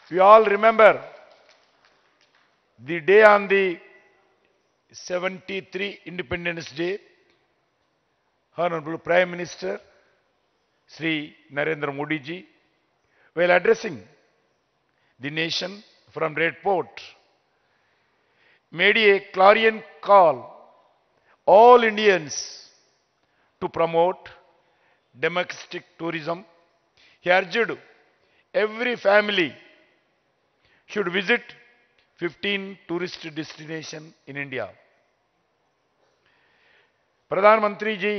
We all remember the day on the 73 Independence Day, Honorable Prime Minister Sri Narendra Modi ji, while addressing the nation from Red Fort, made a clarion call all Indians to promote domestic tourism. He urged every family should visit 15 tourist destinations in India. प्रधानमंत्री जी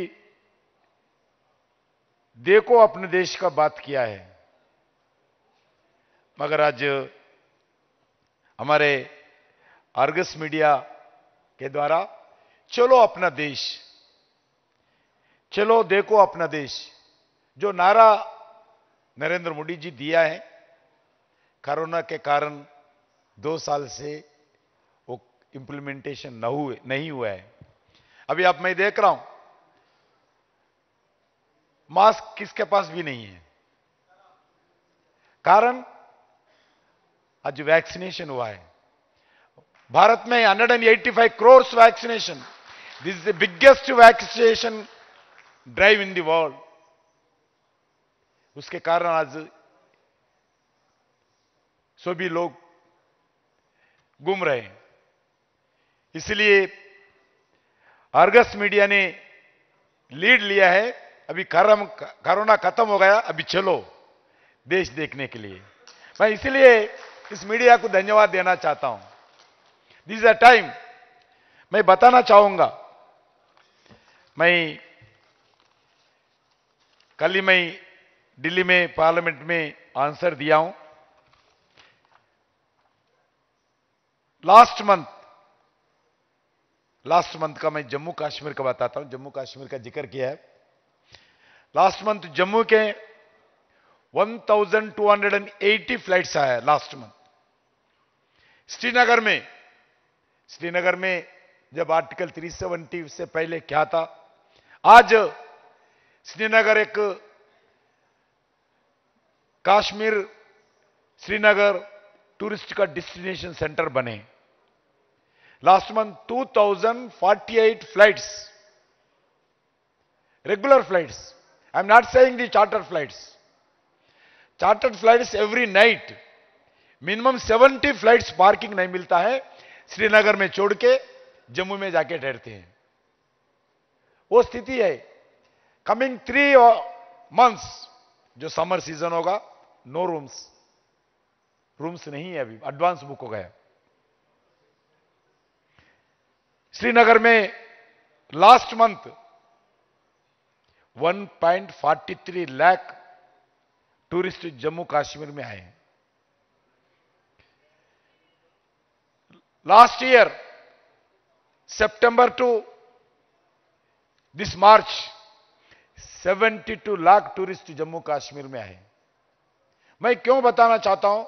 देखो अपने देश का बात किया है, मगर आज हमारे आर्गस मीडिया के द्वारा चलो अपना देश, चलो देखो अपना देश, जो नारा नरेंद्र मोदी जी दिया है, कोरोना के कारण 2 साल से वो इंप्लीमेंटेशन नहीं हुआ है। अभी अब मैं देख रहा हूं मास्क किसके पास भी नहीं है, कारण आज वैक्सीनेशन हुआ है। भारत में 185 crore vaccination, this is the biggest vaccination drive in the world. उसके कारण आज सभी लोग घूम रहे हैं। इसलिए आर्गस मीडिया ने लीड लिया है। अभी कोरोना खत्म हो गया, अभी चलो देश देखने के लिए। मैं इसलिए इस मीडिया को धन्यवाद देना चाहता हूं। दिस इज अ टाइम, मैं बताना चाहूंगा, कल ही मैं दिल्ली में पार्लियामेंट में आंसर दिया हूं। लास्ट मंथ का मैं जम्मू कश्मीर का बताता हूं, जम्मू कश्मीर का जिक्र किया है। लास्ट मंथ जम्मू के 1280 फ्लाइट्स आया लास्ट मंथ। श्रीनगर में जब आर्टिकल 370 से पहले क्या था, आज श्रीनगर एक कश्मीर श्रीनगर टूरिस्ट का डेस्टिनेशन सेंटर बने। Last month 2048 flights, regular flights, I am not saying the charter flights. Chartered flights every night minimum 70 flights parking नहीं मिलता है, श्रीनगर में छोड़ के जम्मू में जाके ठहरते हैं। वो स्थिति है। कमिंग 3 मंथ्स जो समर सीजन होगा, नो रूम्स नहीं है, अभी एडवांस बुक हो गया। श्रीनगर में last month 1.43 lakh tourist Jammu Kashmir में आए। Last year September to this March 72 lakh tourist Jammu Kashmir में आए। मैं क्यों बताना चाहता हूं,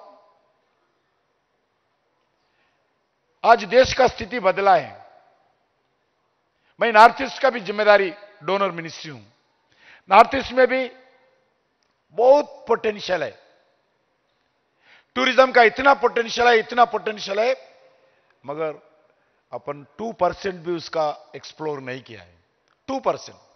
आज देश का स्थिति बदला है। मैं नॉर्थ ईस्ट का भी जिम्मेदारी डोनर मिनिस्ट्री हूं। नॉर्थ ईस्ट में भी बहुत पोटेंशियल है, टूरिज्म का इतना पोटेंशियल है, मगर अपन 2% भी उसका एक्सप्लोर नहीं किया है। 2%।